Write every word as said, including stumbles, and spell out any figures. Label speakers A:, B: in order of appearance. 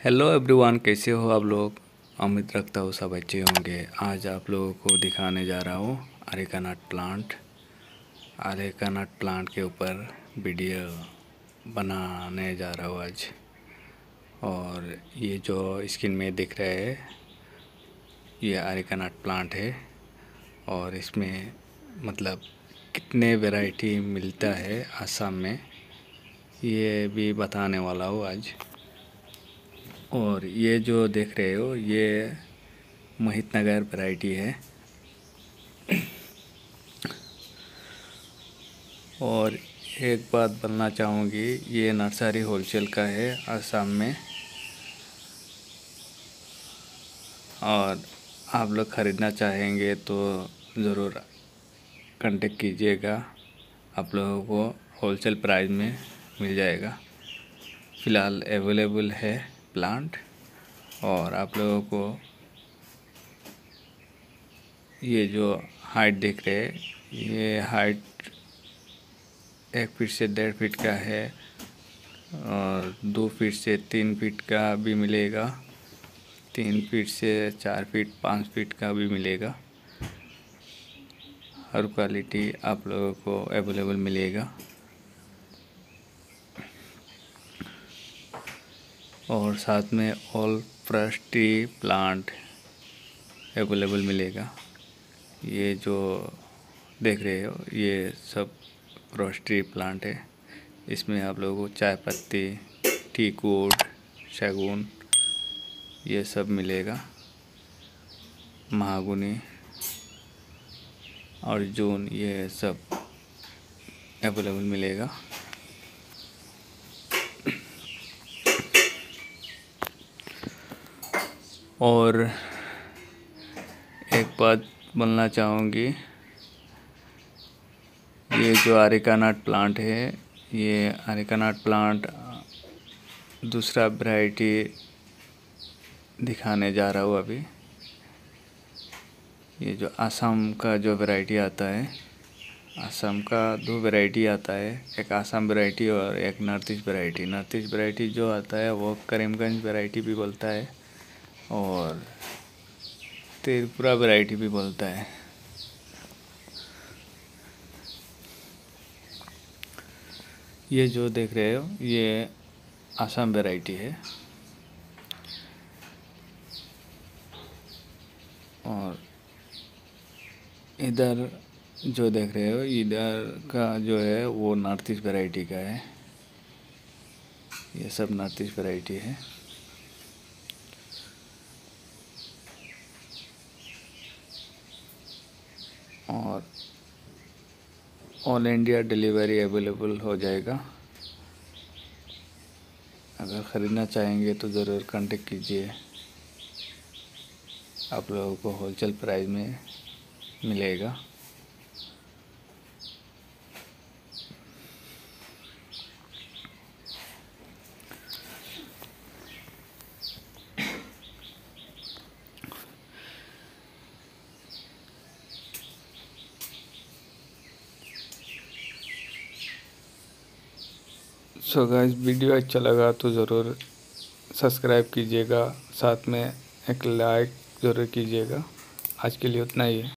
A: Hello everyone, कैसे हो आप लोग। उम्मीद रखता हूँ सब अच्छे होंगे। आज आप लोगों को दिखाने जा रहा हूँ areca nut plant. Areca nut plant के ऊपर वीडियो बनाने जा रहा हूँ आज। और ये जो स्क्रीन में दिख रहा है ये अरेका नट प्लांट है। और इसमें मतलब कितने वैरायटी मिलता है असम में ये भी बताने वाला हूँ आज। और ये जो देख रहे हो ये महितनगर वैरायटी है। और एक बात बोलना चाहूँगी, ये नर्सरी होलसेल का है असम में। और आप लोग ख़रीदना चाहेंगे तो ज़रूर कांटेक्ट कीजिएगा, आप लोगों को होलसेल प्राइस में मिल जाएगा। फ़िलहाल अवेलेबल है प्लांट। और आप लोगों को ये जो हाइट देख रहे हैं ये हाइट एक फीट से डेढ़ फीट का है। और दो फीट से तीन फीट का भी मिलेगा, तीन फीट से चार फीट पाँच फीट का भी मिलेगा। हर क्वालिटी आप लोगों को अवेलेबल मिलेगा। और साथ में ऑल फ्रस्टी प्लांट अवेलेबल मिलेगा। ये जो देख रहे हो ये सब फ्रस्टी प्लांट है। इसमें आप लोगों को चाय पत्ती, टीकवुड, शगुन ये सब मिलेगा। महागुनी, अर्जुन ये सब अवेलेबल मिलेगा। और एक बात बोलना चाहूँगी, ये जो अरेका नट प्लांट है ये अरेका नट प्लांट दूसरा वैरायटी दिखाने जा रहा हूँ अभी। ये जो असम का जो वैरायटी आता है, असम का दो वैरायटी आता है, एक असम वैरायटी और एक north east variety. North east variety जो आता है वो करीमगंज वैरायटी भी बोलता है और त्रिपुरा वैरायटी भी बोलता है। ये जो देख रहे हो ये असम वैरायटी है। और इधर जो देख रहे हो इधर का जो है वो नॉर्थ ईस्ट वैरायटी का है। ये सब नॉर्थ ईस्ट वैरायटी है। और ऑल इंडिया डिलीवरी अवेलेबल हो जाएगा। अगर ख़रीदना चाहेंगे तो ज़रूर कांटेक्ट कीजिए, आप लोगों को होलसेल प्राइस में मिलेगा। सो गाइस, वीडियो अच्छा लगा तो ज़रूर सब्सक्राइब कीजिएगा, साथ में एक लाइक ज़रूर कीजिएगा। आज के लिए उतना ही है।